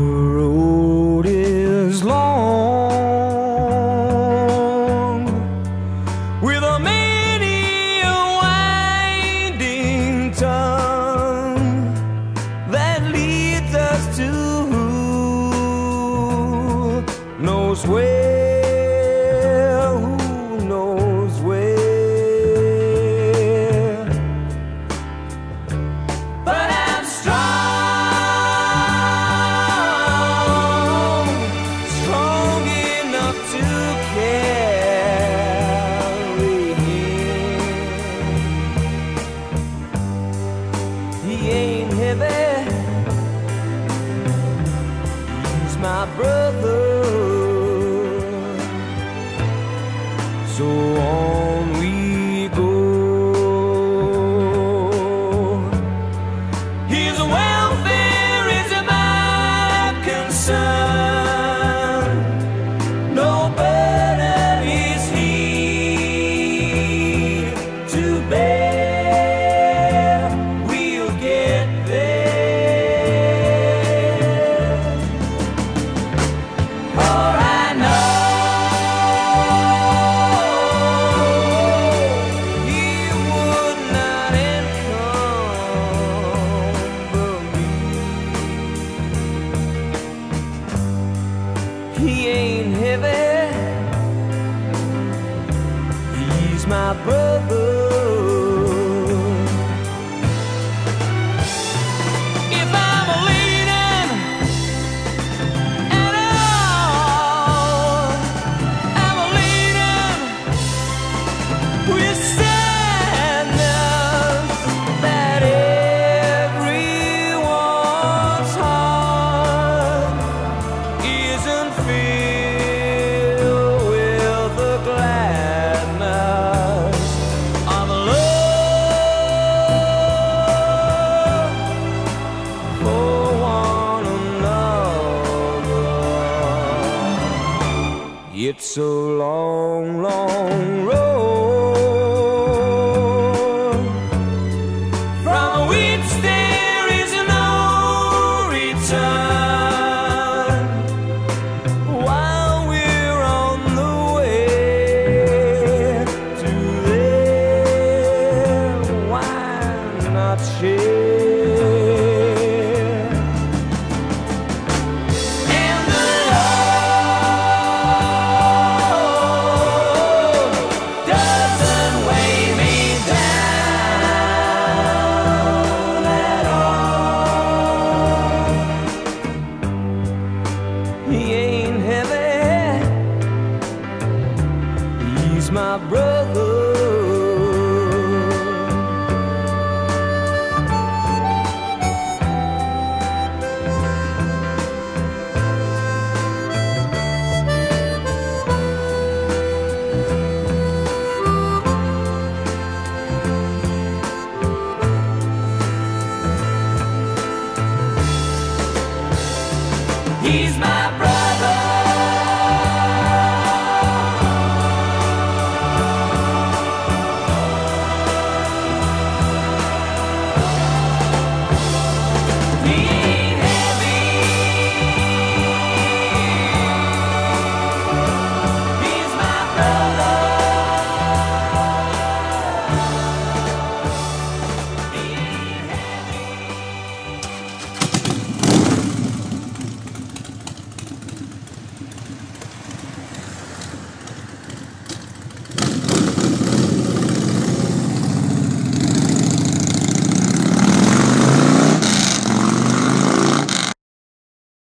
road is long, with a many a winding tongue that leads us to who knows where, who knows where. But I'm strong, strong enough to carry him. He ain't heavy, he's my brother. So on we go. His welfare is my concern. No burden is he to bear. We'll get there. For I know he would not encumber me. He ain't heavy, he's my brother. If I'm leaning at all, I'm leaning with sadness that everyone's heart isn't filled with the gladness of love for one another. It's a long, long road from which there is no return. While we're on the way to there, why not share? And the Lord doesn't weigh me down at all. He ain't heavy, he's my brother.